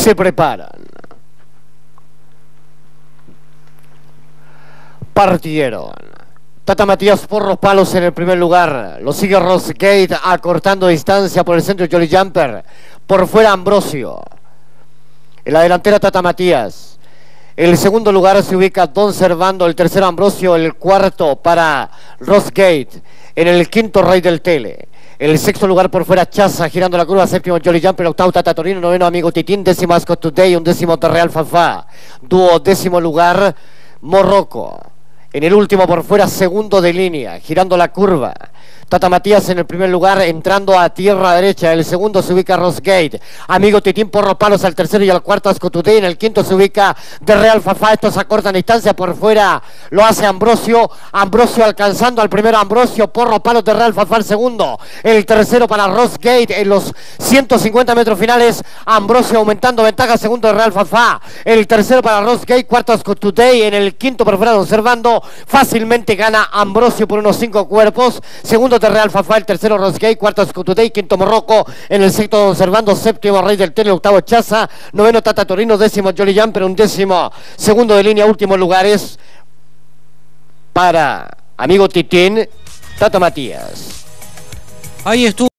Se preparan. Partieron. Tata Matías por los palos en el primer lugar. Lo sigue Ross Gate acortando distancia por el centro Jolly Jumper. Por fuera Ambrosio. En la delantera Tata Matías. En el segundo lugar se ubica Don Servando. El tercero Ambrosio. El cuarto para Ross Gate. En el quinto Rey del Tele. En el sexto lugar por fuera Chaza girando la curva. Séptimo Jolly Jumper. Octavo Tata Torino. Noveno Amigo Titín. Décimo Ascot Today. Undécimo Terreal Fafá. Duodécimo lugar Morroco. En el último por fuera, segundo de línea, girando la curva. Tata Matías en el primer lugar, entrando a tierra derecha. En el segundo se ubica Ross Gate. Amigo Titín por los palos al tercero y al cuarto Ascot Today. En el quinto se ubica de Real Fafá. Estos acortan distancia por fuera. Lo hace Ambrosio. Ambrosio alcanzando al primero. Ambrosio por los palos de Real Fafá. El segundo. El tercero para Ross Gate en los 150 metros finales. Ambrosio aumentando ventaja. Segundo de Real Fafá. El tercero para Ross Gate. Cuarto Ascot Today. En el quinto por fuera Don Servando. Fácilmente gana Ambrosio por unos 5 cuerpos. Segundo de Real Fafá, el tercero Ross Gate, cuarto Ascot Today, quinto Morroco, en el sexto Don Servando, séptimo Rey del Tele, octavo Chaza, noveno Tata Torino, décimo Jolly Jumper, undécimo segundo de línea, últimos lugares para Amigo Titín, Tata Matías. Ahí estuvo.